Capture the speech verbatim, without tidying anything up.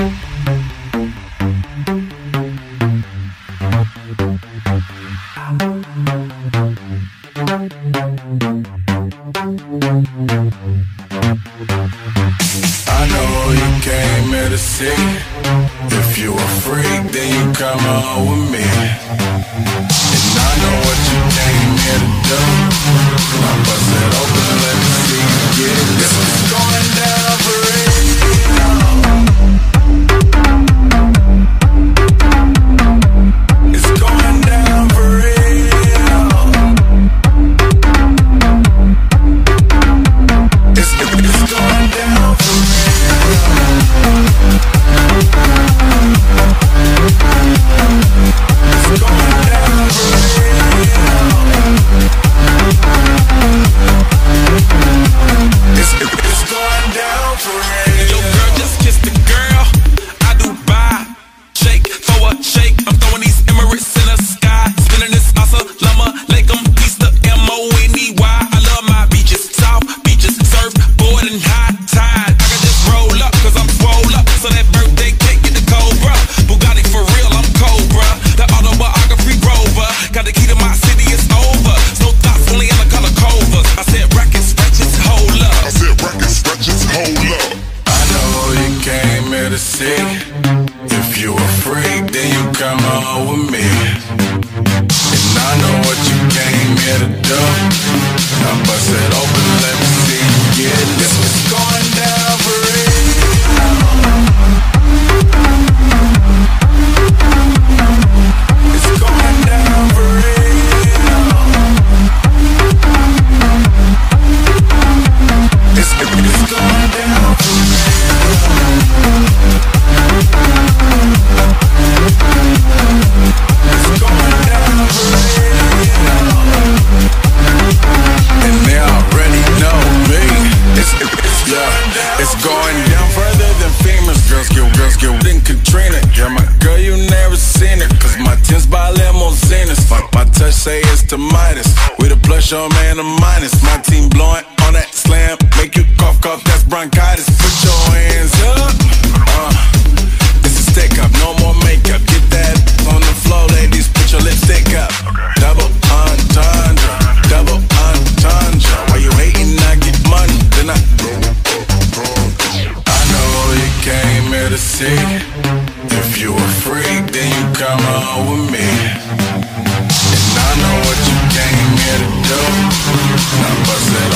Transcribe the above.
I know you came here to see. If you a freak, then you come on with me. And I know what you came here to do. Now bust it open and let me see you get it. This is going down for real. It's going down for real. It's, it's going down for It's going down for It's, it's going down for real. Yo, girl, just kiss the girl. I do buy, shake, throw a shake. I'm throwing these Emirates in the sky, spinning this asa, llama, lake 'em, Easter, M O N E Y. I love my beaches, South beaches, surf, board and high tide. I can just roll up, cause I'm swole up. So that birthday cake get the Cobra. Bugatti for real, I'm Cobra. The autobiography rover. Got the key to my city, it's over. No thoughts, only in the color covers. I said rackets, stretches, hold up. I said rackets, stretches, hold up. I know you came here to see. If you a freak, then you come on with me. And I know what you came here to do. Now bust it open and let me see you get it. This was going down for real. It's going down for real. It's, it's going down for real. It's going down for real. And they already know me. It's, it's, yeah, it's going down further than famous. Girls get, girls get in Katrina. Yeah, my girl, you never seen it. Cause my tins by limousines. My, my touch say it's to Midas. We the plus, your man, a minus. My team blowing on that slam. Make you cough, cough, that's bronchitis. Put your hands up. Uh, it's a stick up, no more makeup. Get that on the floor, ladies. Put your lipstick up. Double entendre, double entendre. Why you hating? I get money, then I. I know you came here to see. If you a freak, then you come on with me. And I know what you came here to do. Now bust it